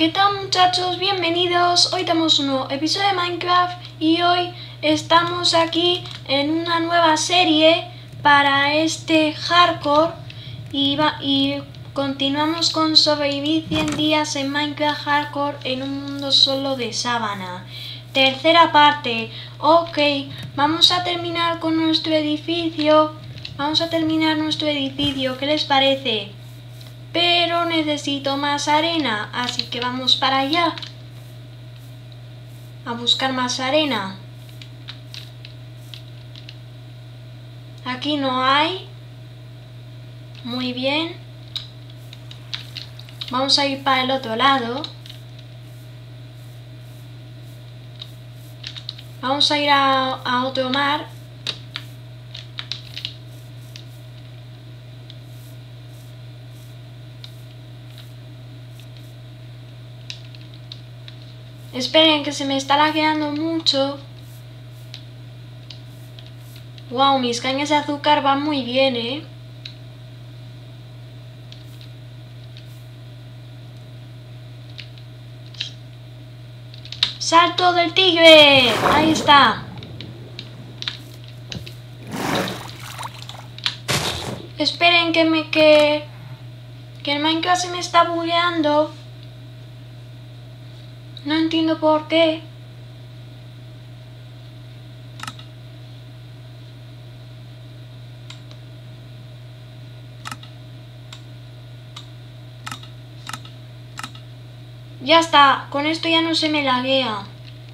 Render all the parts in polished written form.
¿Qué tal, muchachos? Bienvenidos. Hoy tenemos un nuevo episodio de Minecraft y hoy estamos aquí en una nueva serie para este hardcore y continuamos con sobrevivir 100 días en Minecraft hardcore en un mundo solo de sábana. Tercera parte. Ok, vamos a terminar con nuestro edificio. ¿Qué les parece? Pero necesito más arena, así que vamos para allá a buscar más arena. Aquí no hay. Muy bien. Vamos a ir para el otro lado. Vamos a ir a otro mar. Esperen, que se me está lagueando mucho. Wow, mis cañas de azúcar van muy bien, ¿eh? ¡Salto del tigre! Ahí está. Esperen que el Minecraft se me está bugueando. No entiendo por qué. Ya está, con esto ya no se me laguea.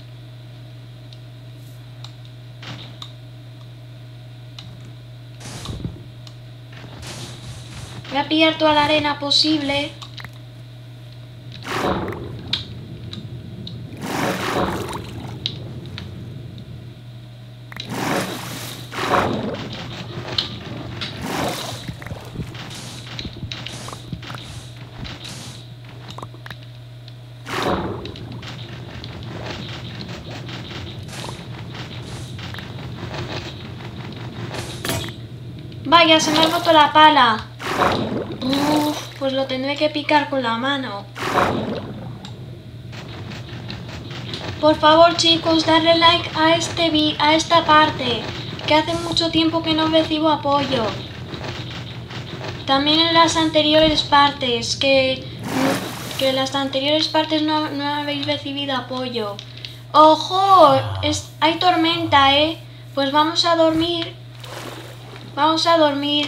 Voy a pillar toda la arena posible. Vaya, se me ha roto la pala. Pues lo tendré que picar con la mano. Por favor, chicos, darle like a esta parte, que hace mucho tiempo que no recibo apoyo. También en las anteriores partes, que en las anteriores partes no habéis recibido apoyo. ¡Ojo! Hay tormenta, ¿eh? Pues vamos a dormir. Vamos a dormir.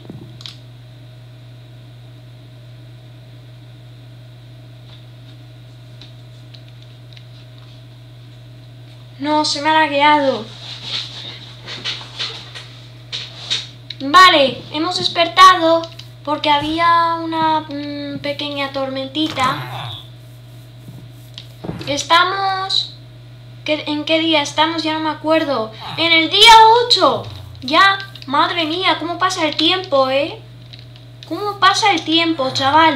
No, se me ha lagueado. Vale, hemos despertado porque había una pequeña tormentita. Estamos... ¿En qué día estamos? Ya no me acuerdo. ¡En el día 8! Ya, madre mía, cómo pasa el tiempo, ¿eh? ¿Cómo pasa el tiempo, chaval?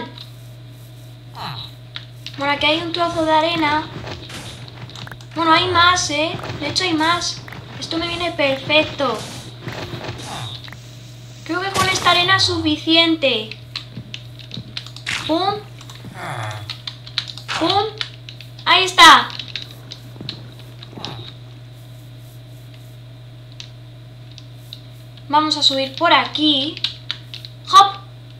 Bueno, aquí hay un trozo de arena. Bueno, hay más, ¿eh? De hecho hay más. Esto me viene perfecto. Creo que con esta arena es suficiente. ¡Pum! ¡Pum! ¡Ahí está! Vamos a subir por aquí. ¡Hop!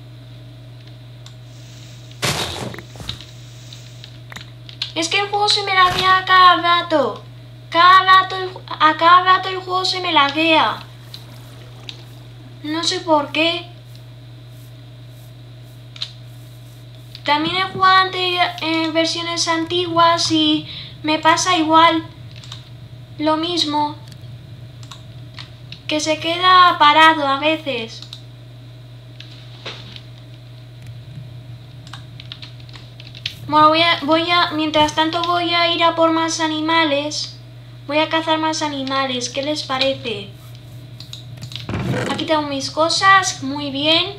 Es que el juego se me laguea a cada rato. A cada rato el juego se me laguea. No sé por qué. También he jugado en versiones antiguas y me pasa igual. Lo mismo. Que se queda parado a veces. Bueno, mientras tanto voy a ir a por más animales. Voy a cazar más animales. ¿Qué les parece? Aquí tengo mis cosas. Muy bien.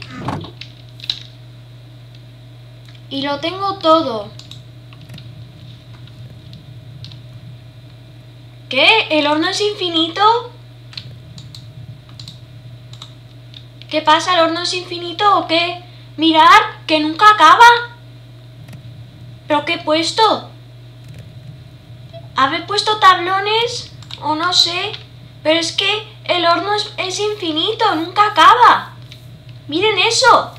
Y lo tengo todo. ¿Qué? ¿El horno es infinito? ¿Qué pasa? ¿El horno es infinito o qué? Mirad, que nunca acaba. ¿Pero qué he puesto? ¿Habré puesto tablones? O no sé. Pero es que el horno es infinito, nunca acaba. Miren eso.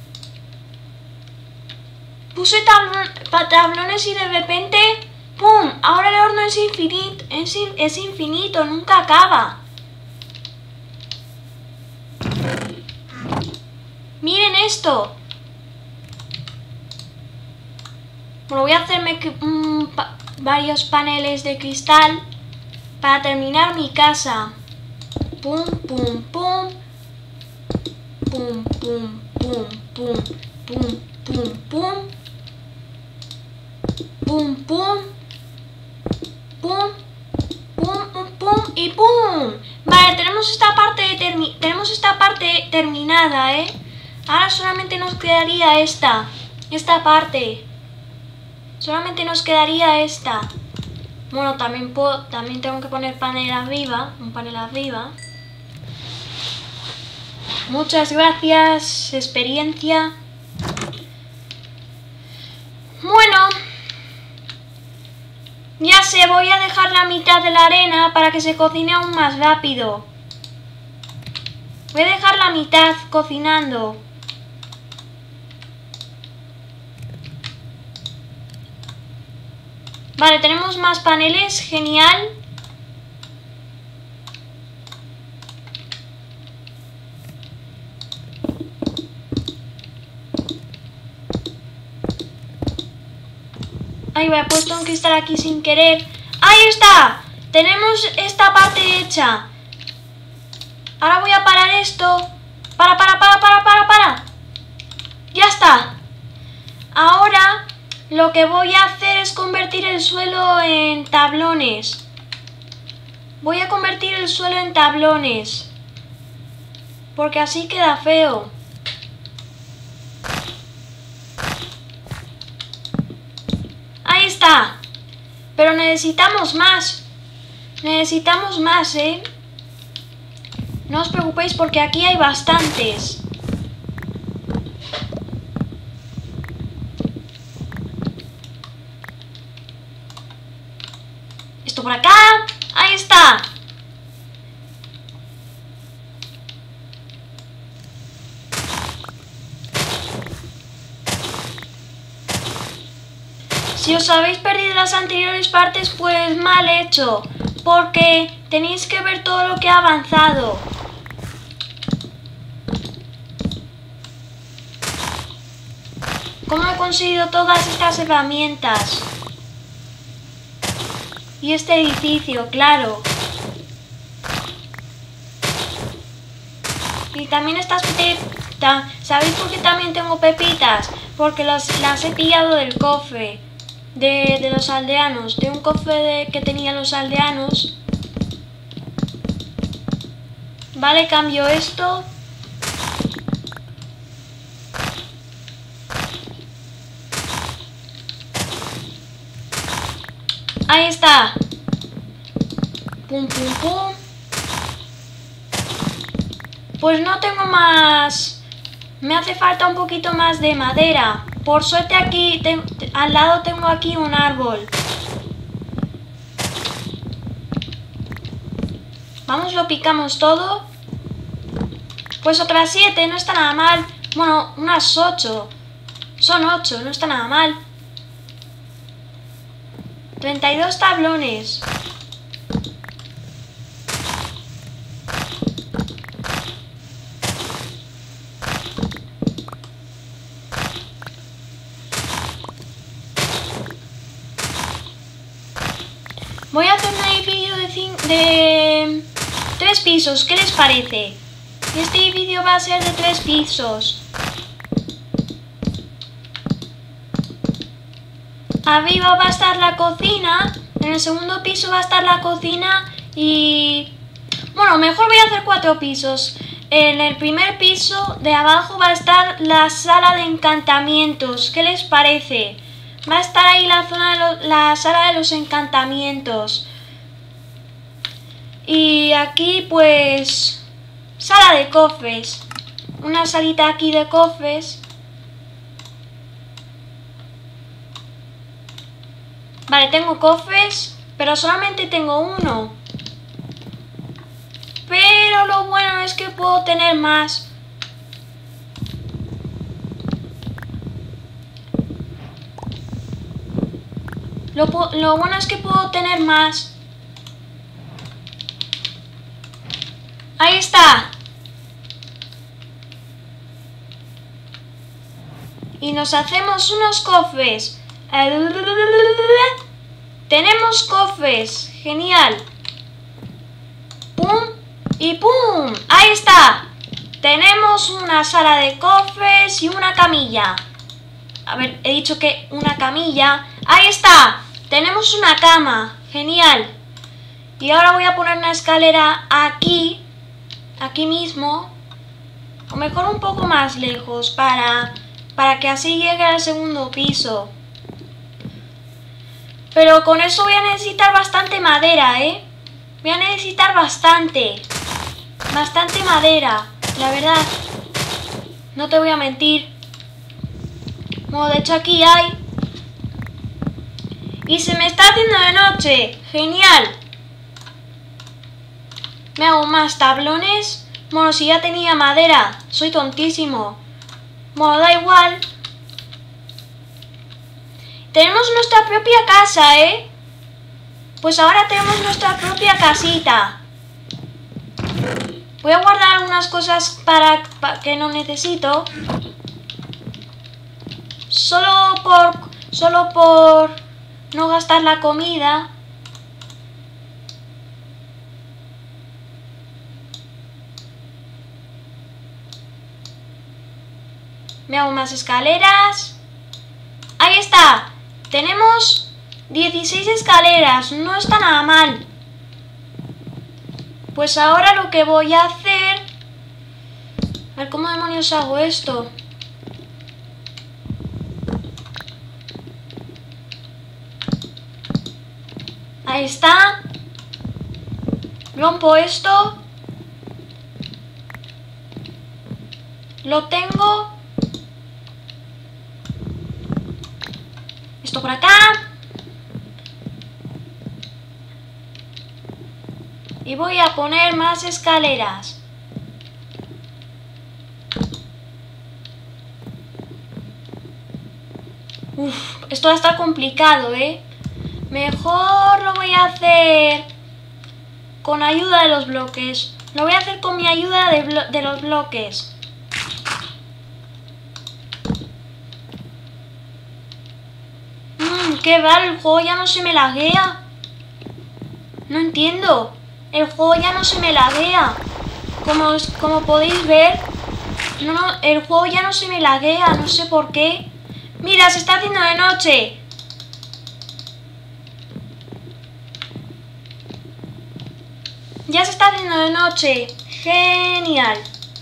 Puse tablones y de repente, ¡pum! Ahora el horno es infinito, es infinito, nunca acaba. Miren esto. Bueno, voy a hacerme varios paneles de cristal para terminar mi casa. Pum, pum, pum. Pum, pum, pum, pum, pum, pum, pum. Pum, pum. Pum, pum, pum y pum. Vale, tenemos esta parte terminada, ¿eh? Ahora solamente nos quedaría esta parte. Solamente nos quedaría esta. Bueno, también tengo que poner un panel arriba. Muchas gracias, experiencia. Bueno, ya sé, voy a dejar la mitad de la arena para que se cocine aún más rápido. Voy a dejar la mitad cocinando. Vale, tenemos más paneles, genial. Ahí me he puesto un cristal aquí sin querer. ¡Ahí está! Tenemos esta parte hecha. Ahora voy a parar esto. Para. Ya está. Ahora lo que voy a hacer es convertir el suelo en tablones. Voy a convertir el suelo en tablones. Porque así queda feo. Ahí está. Pero necesitamos más. Necesitamos más, ¿eh? No os preocupéis porque aquí hay bastantes. Esto por acá. Ahí está. Si os habéis perdido las anteriores partes, pues mal hecho, porque tenéis que ver todo lo que ha avanzado. Cómo he conseguido todas estas herramientas. Y este edificio, claro. Y también estas pepitas. ¿Sabéis por qué también tengo pepitas? Porque las he pillado del cofre. De los aldeanos, de un cofre que tenían los aldeanos. Vale, cambio esto. Ahí está. Pum, pum, pum. Pues no tengo más. Me hace falta un poquito más de madera. Por suerte aquí, al lado tengo aquí un árbol. Vamos, lo picamos todo. Pues otras 7, no está nada mal. Bueno, unas 8. Son 8, no está nada mal. 32 tablones. Voy a hacer un edificio de 3 pisos, ¿qué les parece? Este edificio va a ser de 3 pisos. Arriba va a estar la cocina, en el segundo piso va a estar la cocina y... Bueno, mejor voy a hacer 4 pisos. En el primer piso de abajo va a estar la sala de encantamientos, ¿qué les parece? Va a estar ahí la sala de los encantamientos. Y aquí pues... sala de cofres. Una salita aquí de cofres. Vale, tengo cofres, pero solamente tengo uno. Pero lo bueno es que puedo tener más. Lo bueno es que puedo tener más. Ahí está. Y nos hacemos unos cofres. Tenemos cofres. Genial. Pum y pum. Ahí está. Tenemos una sala de cofres y una camilla. A ver, he dicho que una camilla. Ahí está. Tenemos una cama. Genial. Y ahora voy a poner una escalera aquí. Aquí mismo. O mejor un poco más lejos para que así llegue al segundo piso. Pero con eso voy a necesitar bastante madera, ¿eh? Voy a necesitar bastante madera, la verdad. No te voy a mentir. Bueno, de hecho aquí hay. Y se me está haciendo de noche. Genial. Me hago más tablones. Bueno, si ya tenía madera. Soy tontísimo. Bueno, da igual. Tenemos nuestra propia casa, ¿eh? Pues ahora tenemos nuestra propia casita. Voy a guardar algunas cosas para que no necesito. Solo por no gastar la comida. Me hago más escaleras. Ahí está. Tenemos 16 escaleras. No está nada mal. Pues ahora lo que voy a hacer... A ver, ¿cómo demonios hago esto? Ahí está. Rompo esto. Lo tengo. Esto por acá. Y voy a poner más escaleras. Uf, esto va a estar complicado, ¿eh? Mejor lo voy a hacer con ayuda de los bloques. Lo voy a hacer con mi ayuda de los bloques. Qué raro, el juego ya no se me laguea. No entiendo. El juego ya no se me laguea. Como podéis ver, el juego ya no se me laguea. No sé por qué. Mira, se está haciendo de noche. Ya se está haciendo de noche. Genial.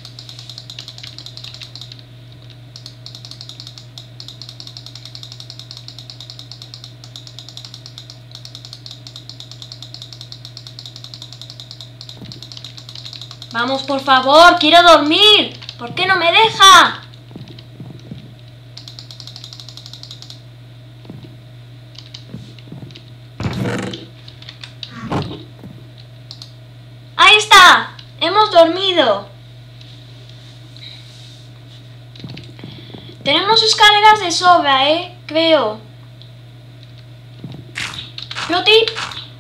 Vamos, por favor, quiero dormir. ¿Por qué no me deja? Ahí está. Hemos dormido. Tenemos escaleras de sobra, creo. Pro tip.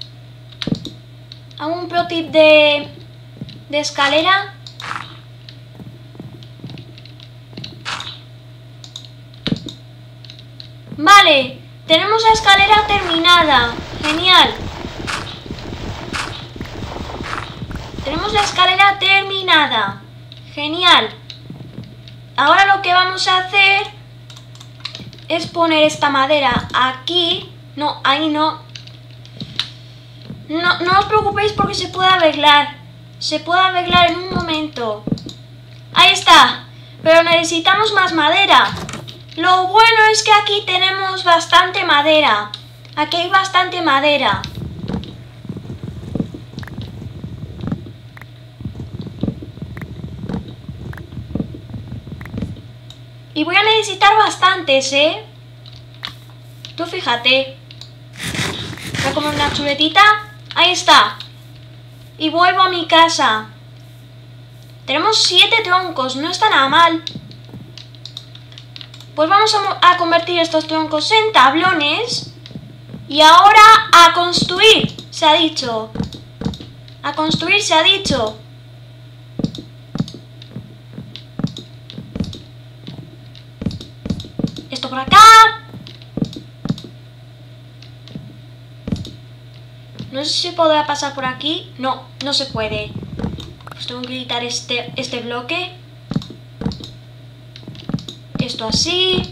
Hago un pro tip de escalera. Vale, tenemos la escalera terminada. Genial. Tenemos la escalera terminada. Genial. Ahora lo que vamos a hacer es poner esta madera aquí. No, ahí no. No os preocupéis porque se puede arreglar. Se puede arreglar en un momento. Ahí está. Pero necesitamos más madera. Lo bueno es que aquí tenemos bastante madera. Aquí hay bastante madera. Y voy a necesitar bastantes, Tú fíjate. Voy a comer una chuletita. Ahí está. Y vuelvo a mi casa. Tenemos 7 troncos, no está nada mal. Pues vamos a convertir estos troncos en tablones. Y ahora a construir, se ha dicho. A construir, se ha dicho. Esto por acá. No sé si podrá pasar por aquí. No, no se puede. Pues tengo que quitar este bloque. Esto así.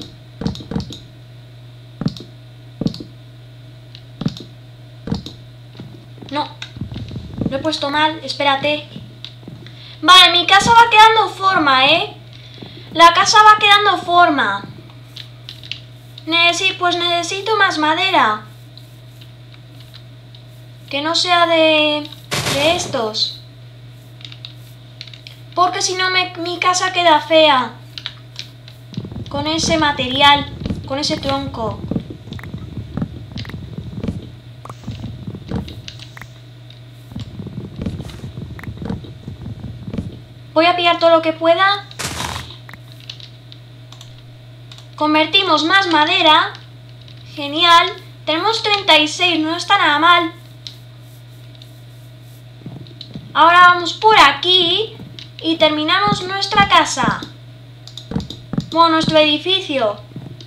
No, lo he puesto mal, espérate. Vale, mi casa va quedando forma, ¿eh? La casa va quedando forma. Pues necesito más madera. Que no sea de estos. Porque si no mi casa queda fea. Con ese material, con ese tronco. Voy a pillar todo lo que pueda. Convertimos más madera. Genial. Tenemos 36, no está nada mal. Ahora vamos por aquí y terminamos nuestra casa. Bueno, nuestro edificio.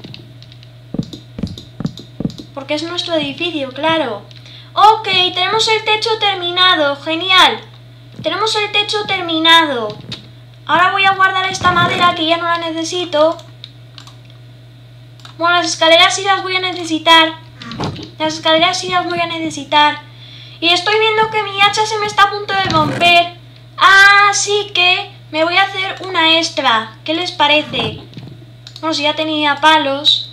Porque es nuestro edificio, claro. Ok, tenemos el techo terminado. Genial. Tenemos el techo terminado. Ahora voy a guardar esta madera que ya no la necesito. Bueno, las escaleras sí las voy a necesitar. Las escaleras sí las voy a necesitar. Y estoy viendo que mi hacha se me está a punto de romper. Así que me voy a hacer una extra. ¿Qué les parece? Bueno, si ya tenía palos.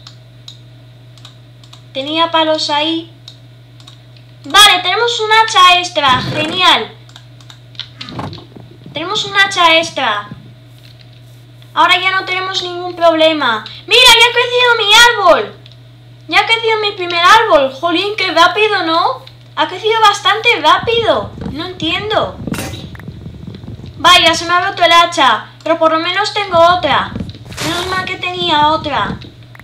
Tenía palos ahí. Vale, tenemos un hacha extra. Genial. Tenemos un hacha extra. Ahora ya no tenemos ningún problema. ¡Mira, ya ha crecido mi árbol! Ya ha crecido mi primer árbol. Jolín, qué rápido, ¿no? Ha crecido bastante rápido. No entiendo. Vaya, se me ha roto el hacha. Pero por lo menos tengo otra. Menos mal que tenía otra.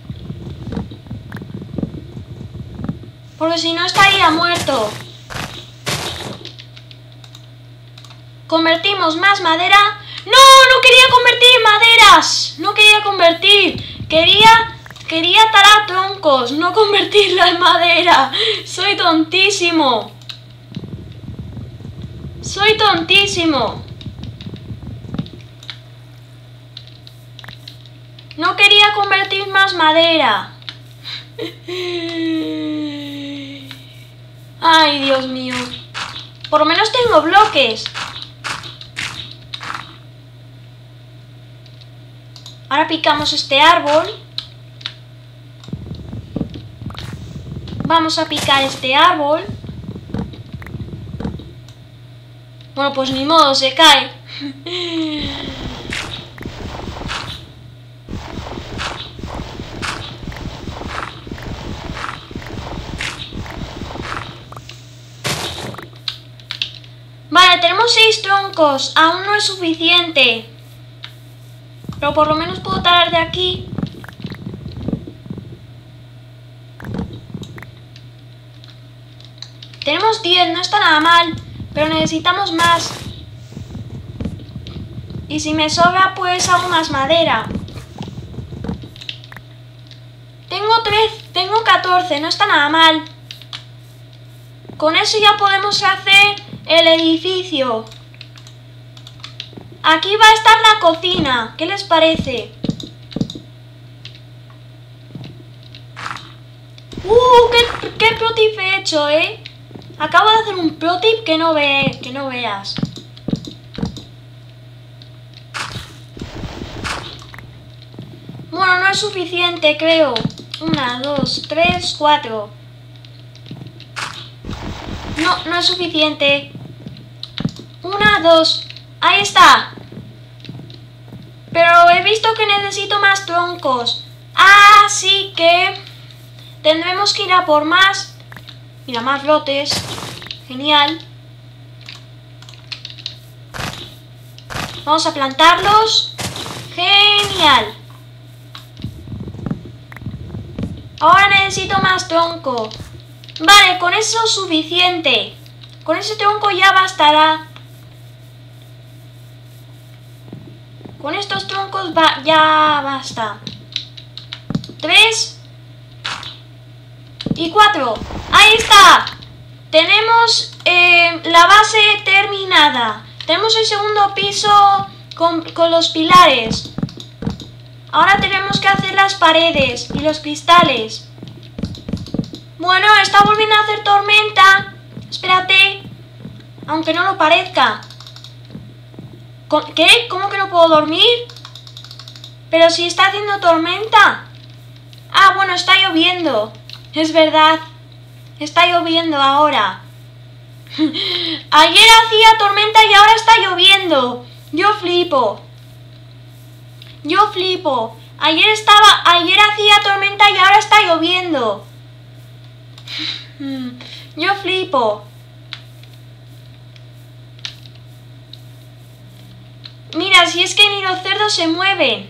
Porque si no estaría muerto. Convertimos más madera. ¡No! ¡No quería convertir maderas! No quería convertir. Quería talar troncos, no convertirla en madera. Soy tontísimo. Soy tontísimo. No quería convertir más madera. Ay, Dios mío. Por lo menos tengo bloques. Ahora picamos este árbol. Vamos a picar este árbol. Bueno, pues ni modo, se cae. Vale, tenemos 6 troncos. Aún no es suficiente. Pero por lo menos puedo talar de aquí. Tenemos 10, no está nada mal. Pero necesitamos más. Y si me sobra, pues hago más madera. Tengo 14, no está nada mal. Con eso ya podemos hacer el edificio. Aquí va a estar la cocina. ¿Qué les parece? ¡Qué pro tip he hecho, eh! Acabo de hacer un pro tip que no veas. Bueno, no es suficiente, creo. 1, 2, 3, 4. No es suficiente. 1, 2. Ahí está. Pero he visto que necesito más troncos. Así que tendremos que ir a por más. Mira, más brotes. Genial. Vamos a plantarlos. Genial. Ahora necesito más tronco. Vale, con eso es suficiente. Con ese tronco ya bastará. Con estos troncos ya basta. 3 y 4. ¡Ahí está! Tenemos la base terminada. Tenemos el segundo piso con los pilares. Ahora tenemos que hacer las paredes y los cristales. Bueno, está volviendo a hacer tormenta. Espérate. Aunque no lo parezca. ¿Qué? ¿Cómo que no puedo dormir? Pero si está haciendo tormenta. Ah, bueno, está lloviendo. Es verdad. Está lloviendo ahora. Ayer hacía tormenta y ahora está lloviendo. Yo flipo. Yo flipo. Ayer hacía tormenta y ahora está lloviendo. Yo flipo. Mira, si es que ni los cerdos se mueven.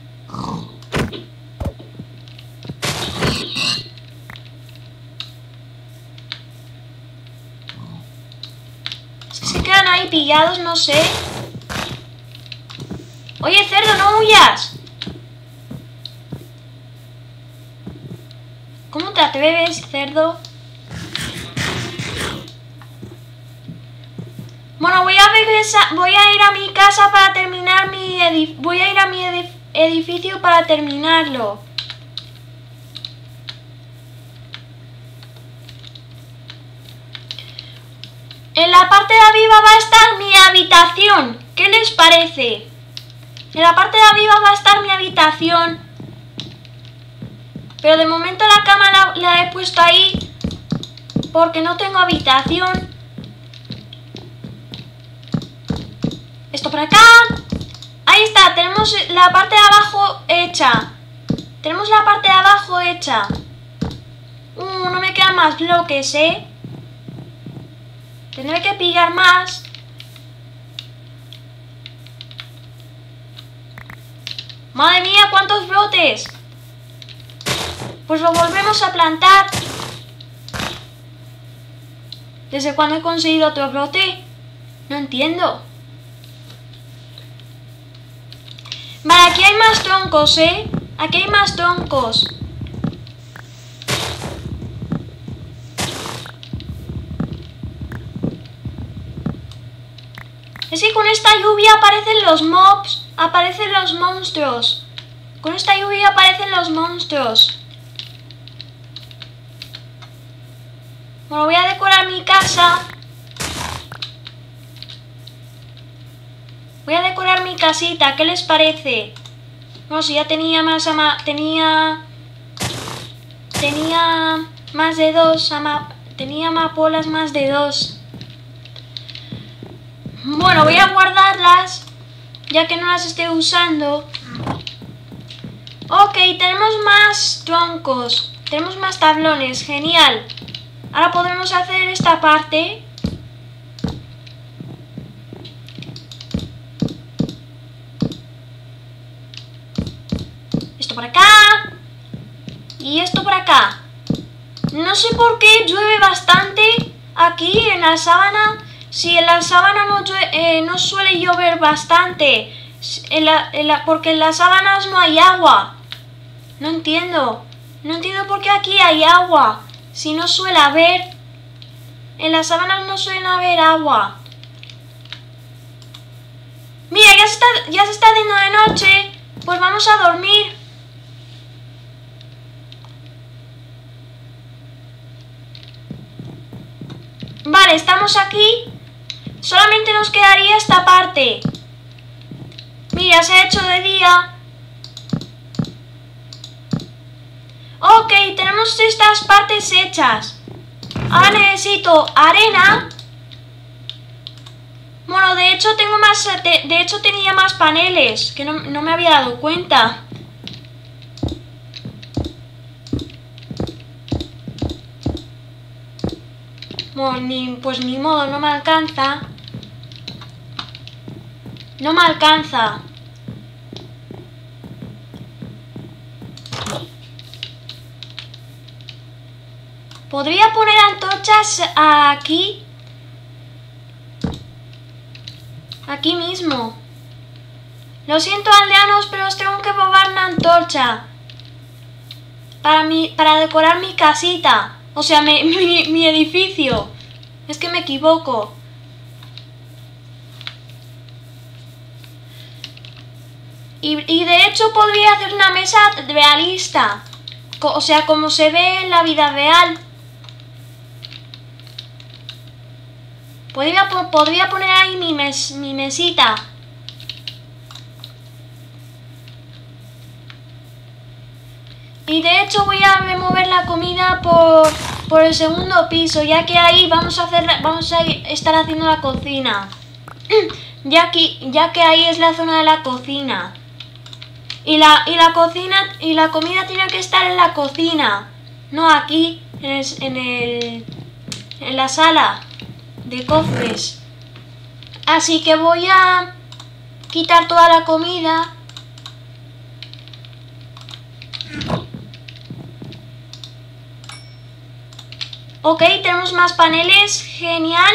Es que se quedan ahí pillados, no sé. Oye, cerdo, no huyas. ¿Cómo te atreves, cerdo? Bueno, voy a ir a mi casa para terminar voy a ir a mi edificio para terminarlo. En la parte de arriba va a estar mi habitación. ¿Qué les parece? En la parte de arriba va a estar mi habitación. Pero de momento la cama la he puesto ahí porque no tengo habitación. Esto por acá. Ahí está, tenemos la parte de abajo hecha. Tenemos la parte de abajo hecha. No me quedan más bloques, ¿eh? Tendré que pillar más. Madre mía, ¿cuántos brotes? Pues lo volvemos a plantar. ¿Desde cuándo he conseguido otro brote? No entiendo. Vale, aquí hay más troncos, ¿eh? Aquí hay más troncos. Es que con esta lluvia aparecen los mobs, aparecen los monstruos. Con esta lluvia aparecen los monstruos. Bueno, voy a decorar mi casa. Voy a decorar mi casita, ¿qué les parece? No, si ya tenía más más de 2, tenía amapolas más de 2. Bueno, voy a guardarlas, ya que no las estoy usando. Ok, tenemos más troncos, tenemos más tablones, genial. Ahora podemos hacer esta parte. Esto por acá. Y esto por acá. No sé por qué llueve bastante aquí en la sábana. Si en la sábana no suele llover bastante. Porque en las sábanas no hay agua. No entiendo. No entiendo por qué aquí hay agua. Si no suele haber. En las sábanas no suele haber agua. Mira, ya se está haciendo de noche. Pues vamos a dormir. Vale, estamos aquí. Solamente nos quedaría esta parte. Mira, se ha hecho de día. Ok, tenemos estas partes hechas. Ahora necesito arena. Bueno, de hecho tengo más. De hecho tenía más paneles, que no me había dado cuenta. Bueno, pues ni modo, no me alcanza. No me alcanza. ¿Podría poner antorchas aquí? Aquí mismo. Lo siento, aldeanos, pero os tengo que robar una antorcha. Para decorar mi casita. O sea, mi edificio. Es que me equivoco. Y de hecho podría hacer una mesa realista. O sea, como se ve en la vida real. Podría poner ahí mi mesita. Y de hecho voy a remover la comida por el segundo piso, ya que ahí vamos a estar haciendo la cocina. Ya que ahí es la zona de la cocina. Y la comida tiene que estar en la cocina, no aquí, en la sala de cofres. Así que voy a quitar toda la comida. Ok, tenemos más paneles, genial.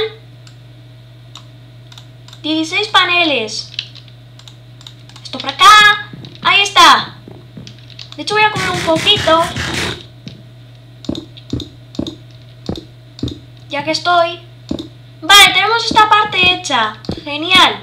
16 paneles. Esto por acá. Ahí está. De hecho voy a comer un poquito, ya que estoy. Vale, tenemos esta parte hecha. Genial.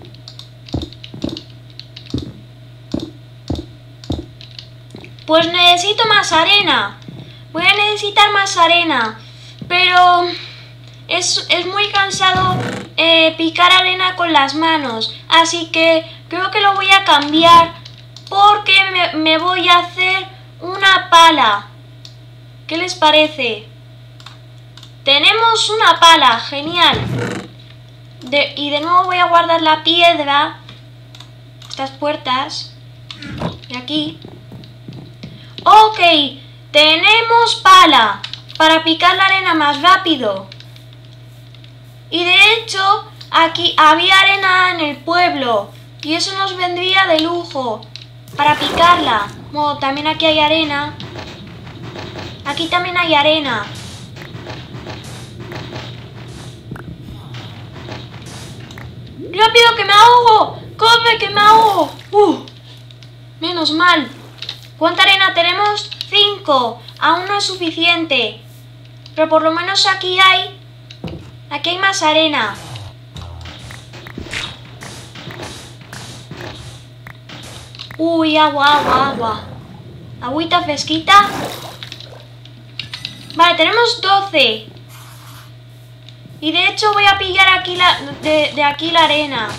Pues necesito más arena. Voy a necesitar más arena. Pero es muy cansado picar arena con las manos. Así que creo que lo voy a cambiar. Porque me voy a hacer una pala. ¿Qué les parece? Tenemos una pala, genial. Y de nuevo voy a guardar la piedra. Estas puertas. De aquí. Ok, tenemos pala para picar la arena más rápido. Y de hecho, aquí había arena en el pueblo. Y eso nos vendría de lujo. Para picarla. Bueno, también aquí hay arena. Aquí también hay arena. ¡Rápido, que me ahogo! ¡Corre, que me ahogo! Menos mal. ¿Cuánta arena tenemos? 5. Aún no es suficiente. Pero por lo menos aquí hay más arena. Uy, agua. Agüita fresquita. Vale, tenemos 12. Y de hecho voy a pillar aquí de aquí la arena.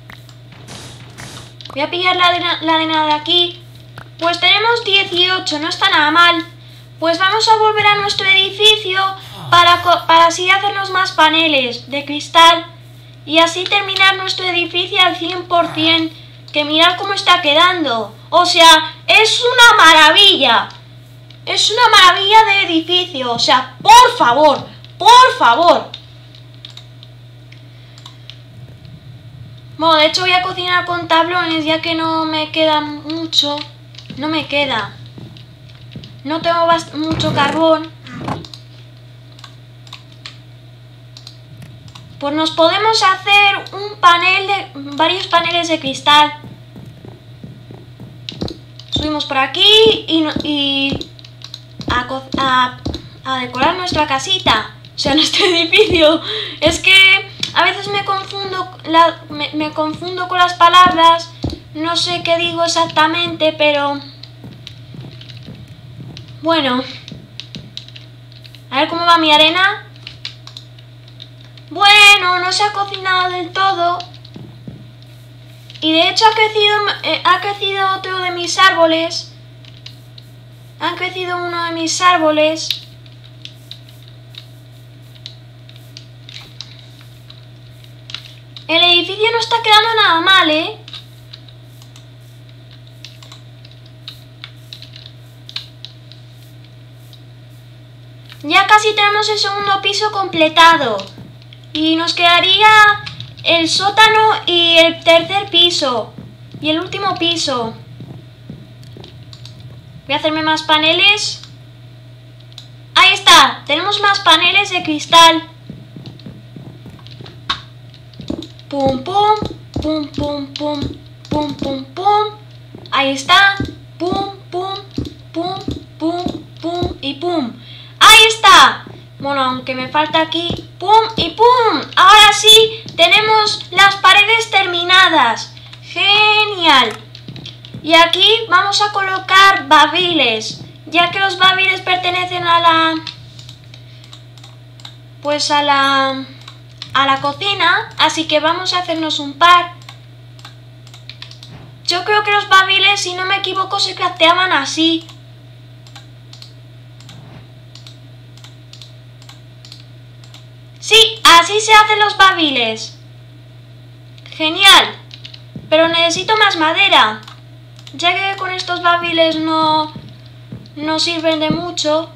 Voy a pillar la arena de aquí. Pues tenemos 18, no está nada mal. Pues vamos a volver a nuestro edificio para así hacernos más paneles de cristal. Y así terminar nuestro edificio al 100%. Que mirad cómo está quedando. O sea, es una maravilla. Es una maravilla de edificio. O sea, por favor. Bueno, de hecho voy a cocinar con tablones, ya que no me queda mucho. No me queda. No tengo mucho carbón. Pues nos podemos hacer varios paneles de cristal. Subimos por aquí y a decorar nuestra casita. O sea, nuestro edificio. Es que a veces me confundo con las palabras. No sé qué digo exactamente, pero... Bueno. A ver cómo va mi arena. Bueno, no se ha cocinado del todo. Y de hecho ha crecido otro de mis árboles. Ha crecido uno de mis árboles. El edificio no está quedando nada mal, ¿eh? Ya casi tenemos el segundo piso completado. Y nos quedaría el sótano y el tercer piso. Y el último piso. Voy a hacerme más paneles. Ahí está. Tenemos más paneles de cristal. Pum, pum, pum, pum, pum, pum, pum, pum. Ahí está. Pum, pum, pum, pum, pum y pum. Ahí está. Bueno, aunque me falta aquí. Pum y pum. Ahora sí, tenemos las paredes terminadas. Genial. Y aquí vamos a colocar barriles. Ya que los barriles pertenecen a la... Pues a la cocina. Así que vamos a hacernos un par. Yo creo que los barriles, si no me equivoco, se crafteaban así. Sí, así se hacen los barriles. Genial. Pero necesito más madera. Ya que con estos barriles no sirven de mucho.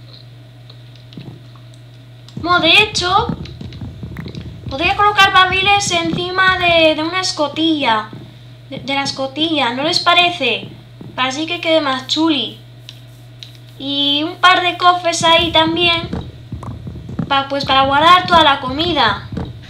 Bueno, de hecho, podría colocar barriles encima de una escotilla. De la escotilla, ¿no les parece? Para así que quede más chuli. Y un par de cofres ahí también. Pues para guardar toda la comida.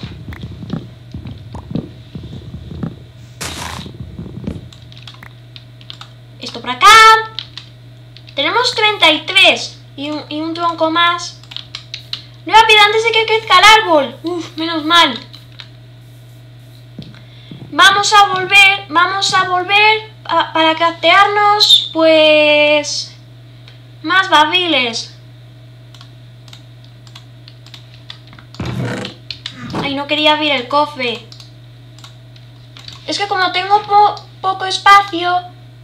Esto por acá. Tenemos 33 y un tronco más. Rápido, antes de que crezca el árbol. Uf, menos mal. Vamos a volver para craftearnos, pues, más barriles. Ay, no quería abrir el cofre. Es que como tengo poco espacio...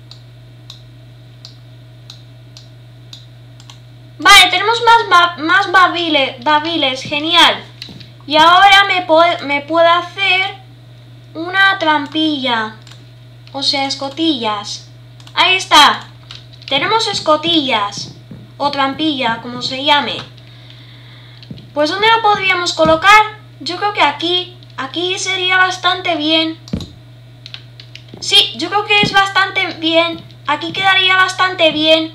Vale, tenemos más barriles, genial. Y ahora me puedo hacer una trampilla. O sea, escotillas. Ahí está. Tenemos escotillas. O trampilla, como se llame. Pues ¿dónde lo podríamos colocar? Yo creo que aquí. Aquí sería bastante bien. Sí, yo creo que es bastante bien. Aquí quedaría bastante bien.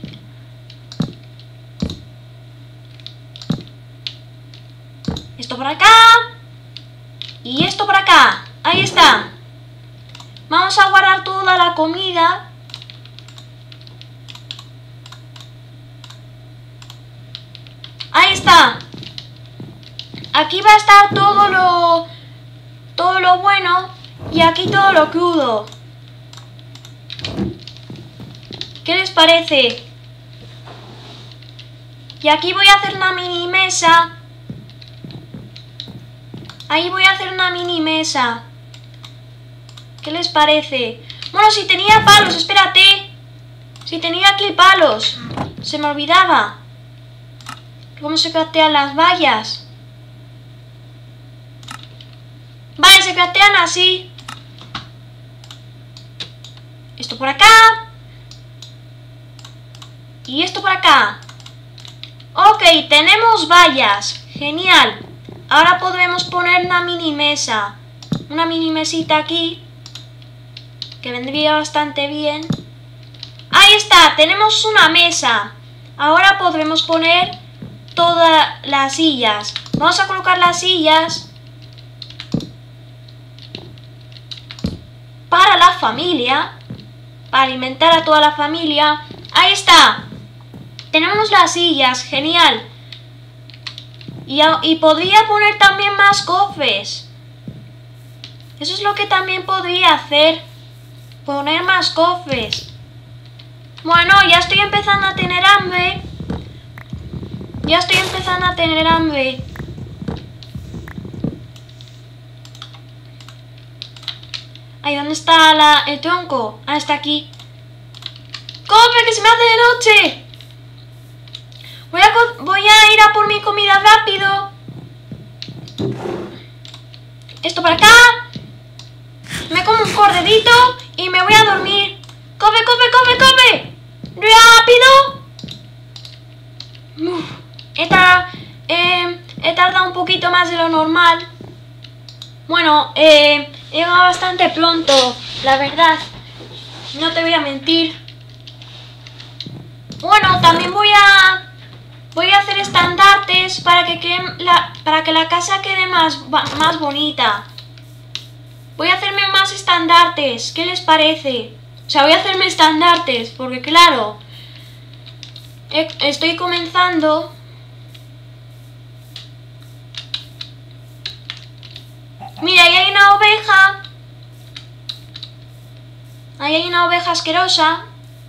Esto por acá. Y esto por acá. Ahí está. Vamos a guardar toda la comida. Ahí está. Aquí va a estar todo lo bueno y aquí todo lo crudo. ¿Qué les parece? Y aquí voy a hacer una mini mesa. Ahí voy a hacer una mini mesa. ¿Qué les parece? Bueno, si tenía palos, espérate. Si tenía aquí palos. Se me olvidaba. ¿Cómo se craftean las vallas? Vale, se craftean así. Esto por acá. Y esto por acá. Ok, tenemos vallas. Genial. Ahora podremos poner una mini mesa. Una mini mesita aquí. Que vendría bastante bien. Ahí está, tenemos una mesa. Ahora podremos poner todas las sillas. Vamos a colocar las sillas para la familia. Para alimentar a toda la familia. Ahí está. Tenemos las sillas, genial. Y podría poner también más cofres. Eso es lo que también podría hacer. Poner más cofres. Bueno, ya estoy empezando a tener hambre. Ya estoy empezando a tener hambre. Ahí, ¿dónde está el tronco? Ah, está aquí. ¡Corre, que se me hace de noche! Voy a ir a por mi comida rápido. Esto para acá. Me como un corderito y me voy a dormir. ¡Corre, corre, corre, corre! ¡Rápido! Esta tardado un poquito más de lo normal. Bueno, he llegado bastante pronto, la verdad. No te voy a mentir. Bueno, también voy a hacer estandartes para que la casa quede más bonita. Voy a hacerme más estandartes. ¿Qué les parece? O sea, voy a hacerme estandartes porque claro, estoy comenzando. Mira, ahí hay una oveja. Ahí hay una oveja asquerosa.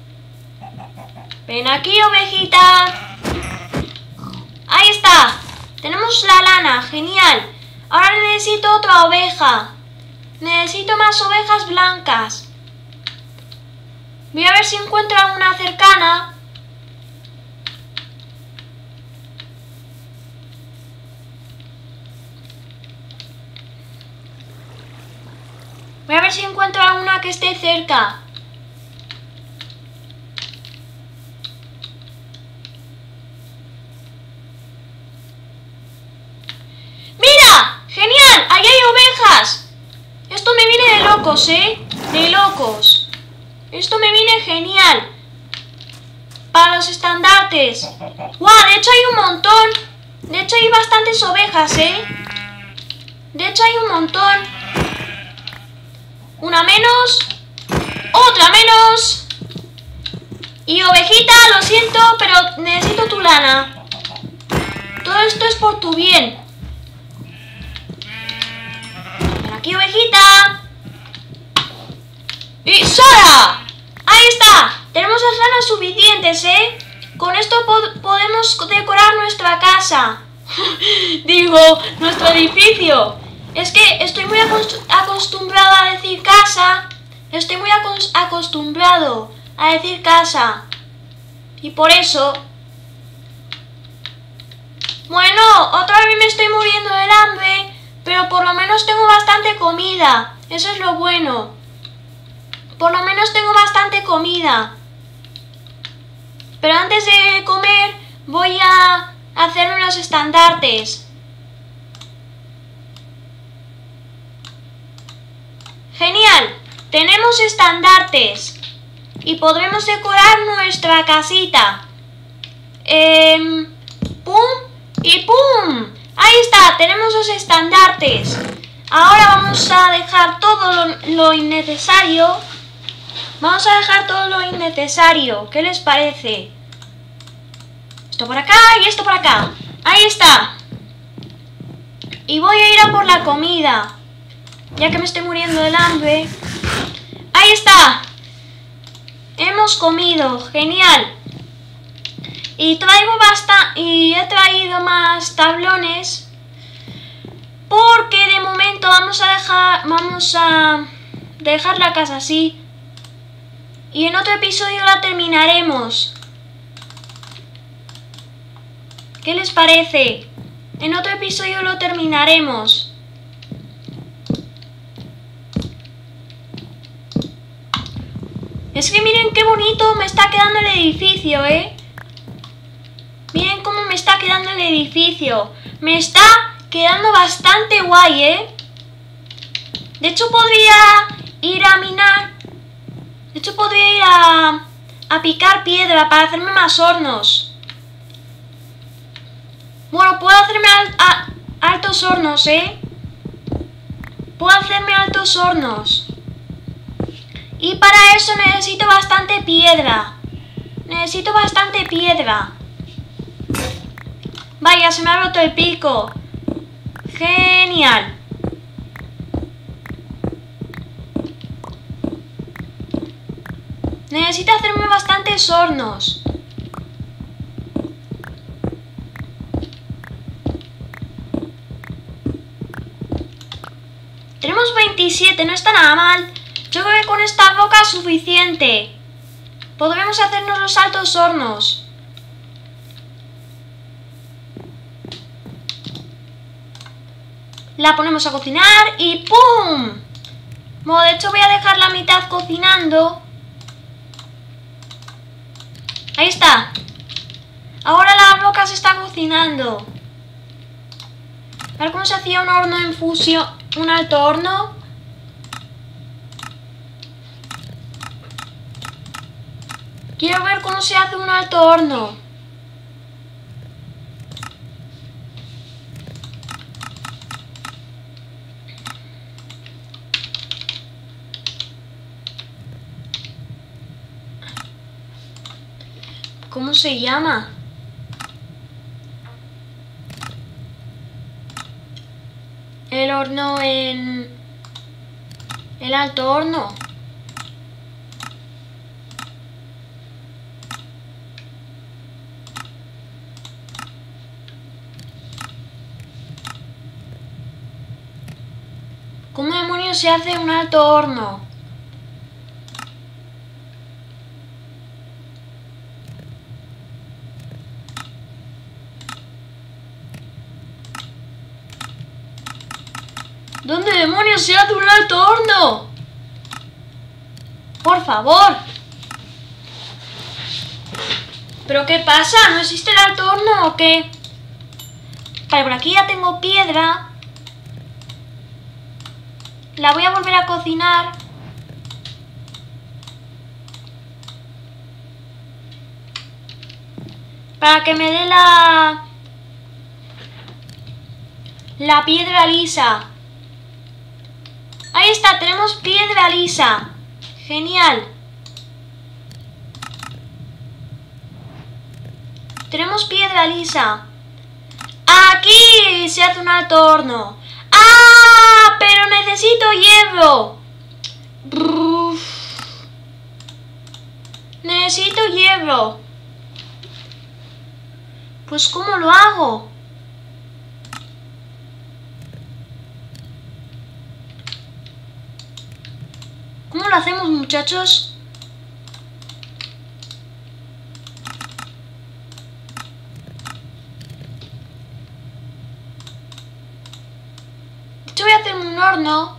Ven aquí, ovejita. Ahí está. Tenemos la lana, genial. Ahora necesito otra oveja. Necesito más ovejas blancas. Voy a ver si encuentro alguna cercana. Voy a ver si encuentro alguna que esté cerca. ¡Mira! ¡Genial! ¡Ahí hay ovejas! Esto me viene de locos, ¿eh? De locos. Esto me viene genial. Para los estandartes. ¡Guau! De hecho hay un montón. De hecho hay bastantes ovejas, ¿eh? De hecho hay un montón. Una menos. Otra menos. Y ovejita, lo siento, pero necesito tu lana. Todo esto es por tu bien. Ven aquí, ovejita. ¡Y Sara! Ahí está. Tenemos las lanas suficientes, ¿eh? Con esto podemos decorar nuestra casa. Digo, nuestro edificio. Es que estoy muy acostumbrado a decir casa. Estoy muy acostumbrado a decir casa. Y por eso... Bueno, otra vez me estoy muriendo del hambre, pero por lo menos tengo bastante comida. Eso es lo bueno. Por lo menos tengo bastante comida. Pero antes de comer voy a hacer unos estandartes. Genial, tenemos estandartes y podremos decorar nuestra casita. Pum y pum. Ahí está, tenemos los estandartes. Ahora vamos a dejar todo lo innecesario. Vamos a dejar todo lo innecesario. ¿Qué les parece? Esto por acá y esto por acá. Ahí está. Y voy a ir a por la comida, ya que me estoy muriendo del hambre. ¡Ahí está! Hemos comido, genial. Y he traído más tablones, porque de momento vamos a dejar la casa así. Y en otro episodio la terminaremos. ¿Qué les parece? En otro episodio lo terminaremos. Es que miren qué bonito me está quedando el edificio, ¿eh? Miren cómo me está quedando el edificio. Me está quedando bastante guay, ¿eh? De hecho podría ir a minar. De hecho podría ir a picar piedra para hacerme más hornos. Bueno, puedo hacerme altos hornos, ¿eh? Puedo hacerme altos hornos. Y para eso necesito bastante piedra. Necesito bastante piedra. Vaya, se me ha roto el pico. Genial. Necesito hacerme bastantes hornos. Tenemos 27, no está nada mal. Yo creo que con esta roca es suficiente. Podremos hacernos los altos hornos. La ponemos a cocinar y ¡pum! Bueno, de hecho voy a dejar la mitad cocinando. Ahí está. Ahora la roca se está cocinando. A ver cómo se hacía un horno en fusión, un alto horno. Quiero ver cómo se hace un alto horno. ¿Cómo se llama? El horno en... el alto horno. ¿Cómo demonios se hace un alto horno? ¿Dónde demonios se hace un alto horno? Por favor. ¿Pero qué pasa? ¿No existe el alto horno o qué? Vale, por aquí ya tengo piedra. La voy a volver a cocinar. Para que me dé la piedra lisa. Ahí está, tenemos piedra lisa. Genial. Tenemos piedra lisa. Aquí se hace un alto horno. ¡Ah! Pero necesito hierro. Necesito hierro. Pues ¿cómo lo hago? ¿Cómo lo hacemos, muchachos? Yo voy a hacer un horno.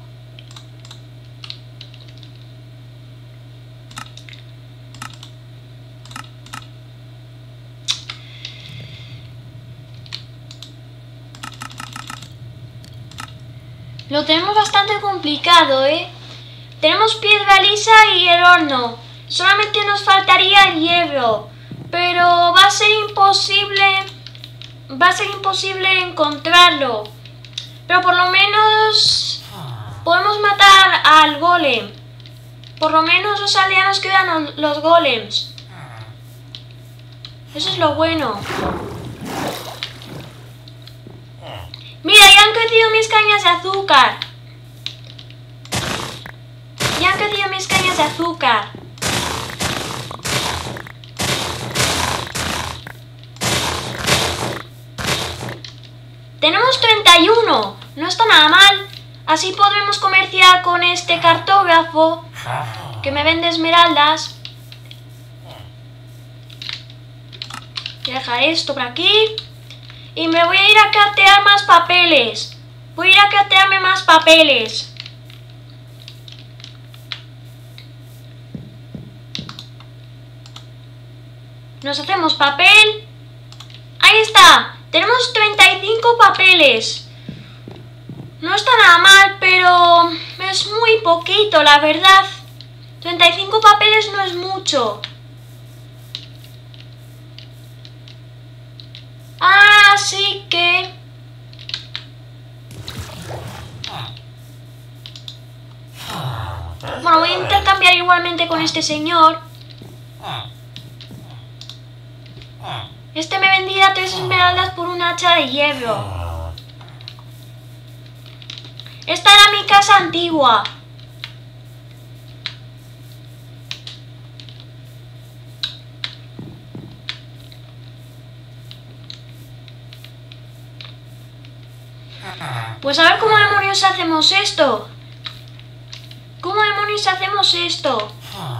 Lo tenemos bastante complicado, ¿eh? Tenemos piedra lisa y el horno. Solamente nos faltaría el hierro. Pero va a ser imposible. Va a ser imposible encontrarlo. Pero por lo menos podemos matar al golem. Por lo menos los aldeanos quedan los golems. Eso es lo bueno. Mira, ya han crecido mis cañas de azúcar. Ya han crecido mis cañas de azúcar. Tenemos 31. No está nada mal. Así podremos comerciar con este cartógrafo que me vende esmeraldas. Voy a dejar esto por aquí. Y me voy a ir a craftear más papeles. Voy a ir a craftearme más papeles. Nos hacemos papel. Ahí está. Tenemos 35 papeles. No está nada mal, pero es muy poquito, la verdad. 35 papeles no es mucho. Así que... bueno, voy a intercambiar igualmente con este señor. Este me vendía 3 esmeraldas por un hacha de hierro. Esta era mi casa antigua. Pues a ver cómo demonios hacemos esto. ¿Cómo demonios hacemos esto?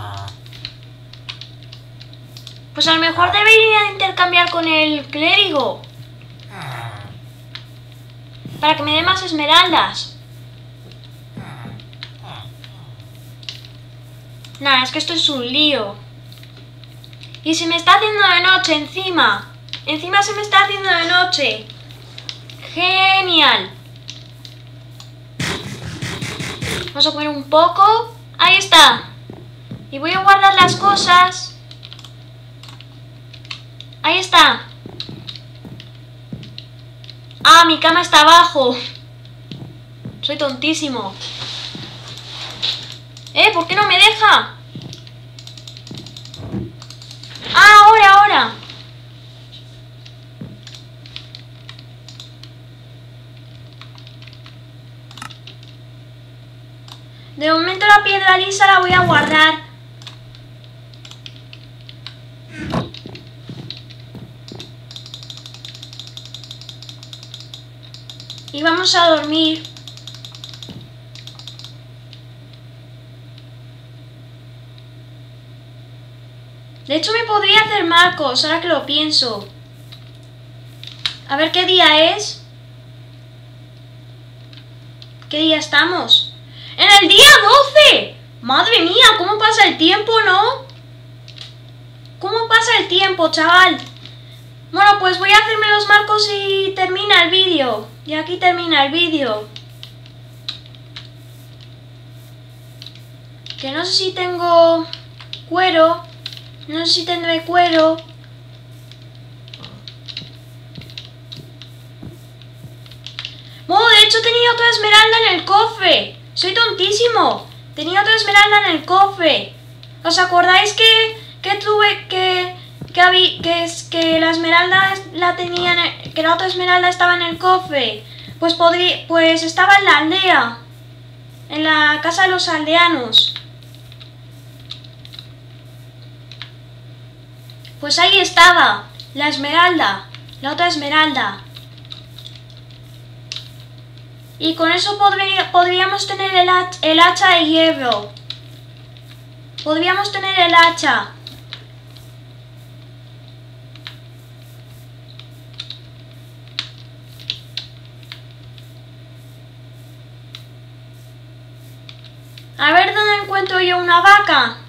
Pues a lo mejor debería intercambiar con el clérigo. Para que me dé más esmeraldas. Nada, es que esto es un lío. Y se me está haciendo de noche encima. Encima se me está haciendo de noche. Genial. Vamos a comer un poco. Ahí está. Y voy a guardar las cosas. Ahí está. Ah, mi cama está abajo. Soy tontísimo. ¿Por qué no me deja? Ah, ahora. De momento la piedra lisa la voy a guardar. Y vamos a dormir. De hecho me podría hacer marcos, ahora que lo pienso. A ver qué día es. ¿Qué día estamos? ¡En el día 12! ¡Madre mía! ¿Cómo pasa el tiempo, no? ¿Cómo pasa el tiempo, chaval? Bueno, pues voy a hacerme los marcos y termina el vídeo. Y aquí termina el vídeo. Que no sé si tengo cuero. No sé si tendré cuero. Oh, de hecho tenía otra esmeralda en el cofre. Soy tontísimo. Tenía otra esmeralda en el cofre. ¿Os acordáis que la esmeralda la tenían, que la otra esmeralda estaba en el cofre? Pues estaba en la aldea. En la casa de los aldeanos. Pues ahí estaba. La esmeralda. La otra esmeralda. Y con eso podríamos tener el hacha de hierro. Podríamos tener el hacha. A ver dónde encuentro yo una vaca.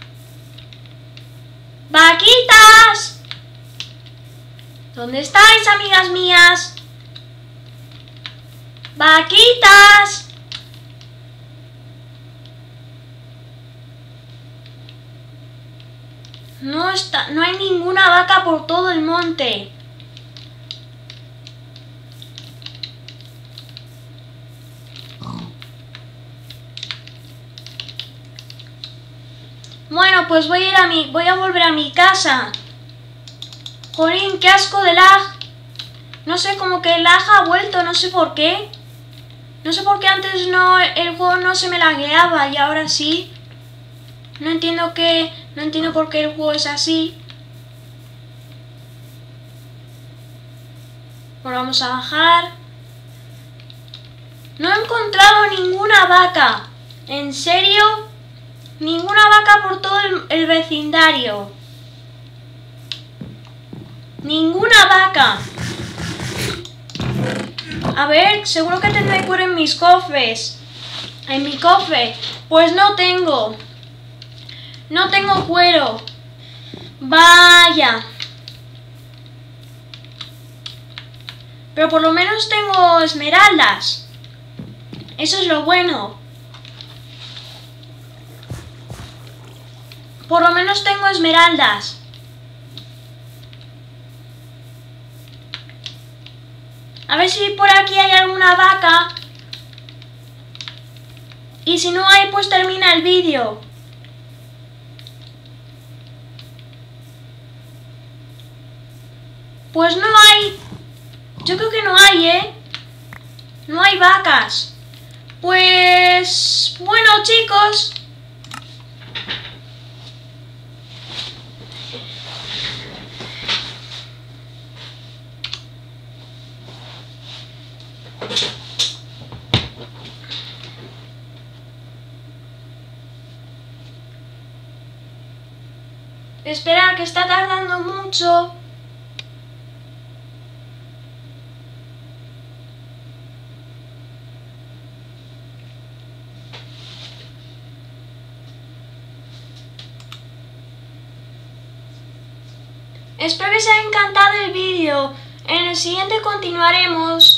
¡Vaquitas! ¿Dónde estáis, amigas mías? ¡Vaquitas! No hay ninguna vaca por todo el monte. Bueno, pues voy a volver a mi casa. Jolín, qué asco de lag. No sé, como que el lag ha vuelto, no sé por qué. No sé por qué antes el juego no se me lagueaba y ahora sí. No entiendo por qué el juego es así. Ahora vamos a bajar. No he encontrado ninguna vaca. ¿En serio? Ninguna vaca por todo el vecindario. Ninguna vaca. A ver, seguro que tendré cuero en mis cofres. En mi cofre. Pues no tengo. No tengo cuero. Vaya. Pero por lo menos tengo esmeraldas. Eso es lo bueno. Por lo menos tengo esmeraldas. A ver si por aquí hay alguna vaca. Y si no hay, pues termina el vídeo. Pues no hay. Yo creo que no hay, ¿eh? No hay vacas. Pues... bueno, chicos. Esperar, que está tardando mucho. Espero que os haya encantado el vídeo. En el siguiente continuaremos.